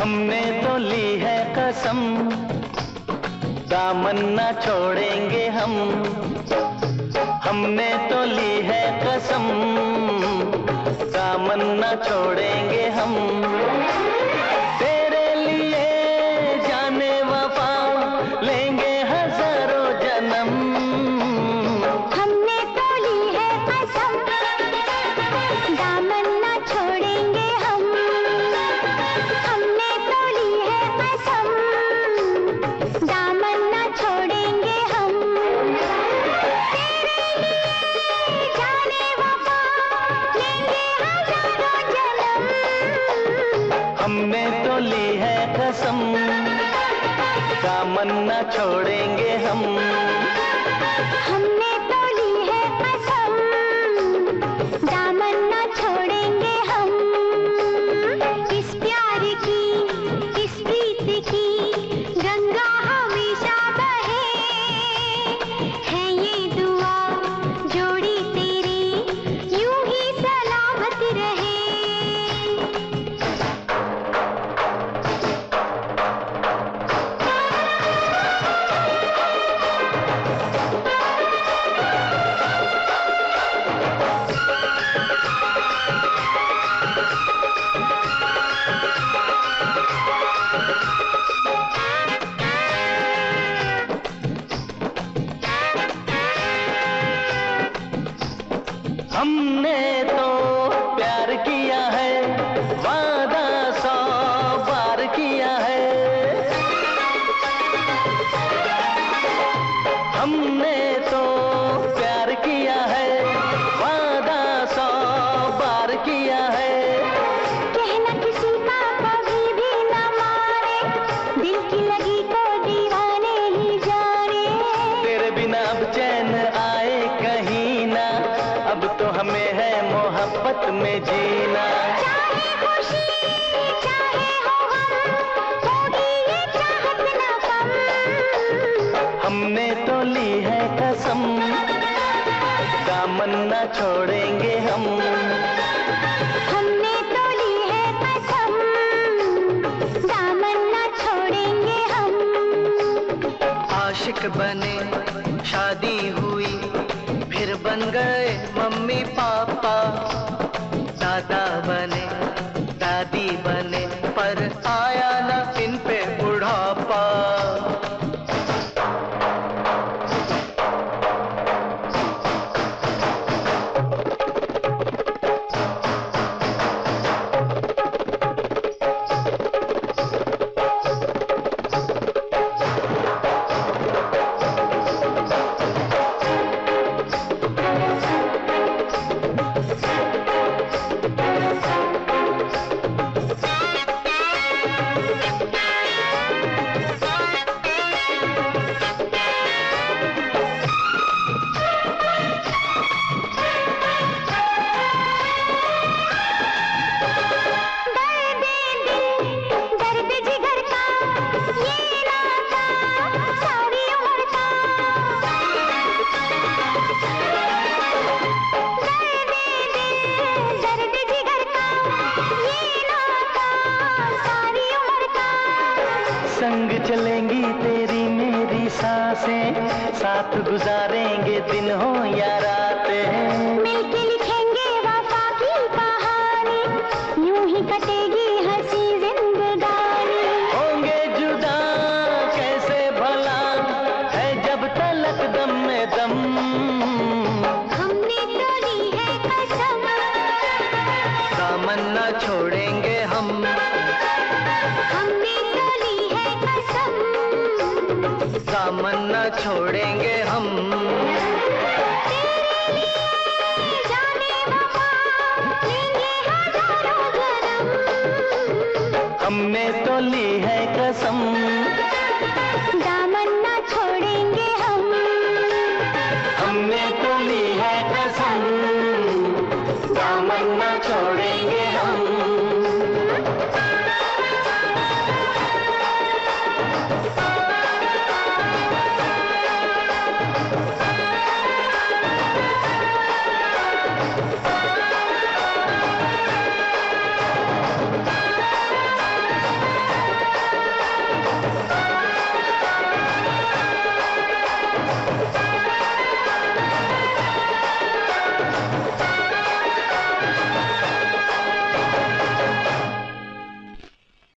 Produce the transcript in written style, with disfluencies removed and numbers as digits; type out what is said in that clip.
हमने तो ली है कसम, दामन न छोड़ेंगे हम। हमने तो ली है कसम, दामन न छोड़ेंगे हम। तेरे लिए जाने वफा लेंगे हजारों जन्म। हमने तो ली है कसम, दामन न छोड़ेंगे हम। हमने तो ली है कसम, दामन न छोड़ेंगे हम। तेरे लिए जाने वफा लेंगे हजारों जन्म। हमने तो ली है कसम, दामन न छोड़ेंगे हम। हमने तो ली है कसम, दामन न छोड़ेंगे हम। इस प्यार की, इस प्रीत की गंगा हमेशा बहे। है ये दुआ जोड़ी तेरी यूं ही सलामत रहे। हमने तो प्यार किया है, वादा 100 बार किया है। हमने तो प्यार किया है, वादा 100 बार किया है। कहना किसी का कभी भी न माने, दिल की लगी को दीवाने ही जाने। तेरे बिना अब चैन आए कहीं ना, अब तो हमें है मोहब्बत में जीना। चाहे खुशी चाहे हो गम, होगी ये चाहत न कम। हमने तो ली है कसम, दामन न छोड़ेंगे हम। हमने तो ली है कसम, दामन न छोड़ेंगे हम। आशिक बने शादी हुई, फिर बन गए मम्मी पापा। दादा बने दादी बने, पर आया ना इन पे बुढ़ापा। दर्द जिगर का ये नाता सारी उम्र का। दर्द जिगर का ये नाता सारी उम्र का। संग चलेंगी तेरी मेरी सांसें, साथ गुजारेंगे दिन हो या रातें। मिलके लिखेंगे वफा की कहानी, यूं ही कटेगी हंसी जिंदगानी। होंगे जुदा कैसे भला, है जब तलक दम में दम। हमने तो ली है कसम, दामन न छोड़ेंगे हम। हमने तो ली है कसम, दामन न छोड़ेंगे हम। तेरे लिए जाने वफा लेंगे हजारों जन्म। हमने तो ली है कसम,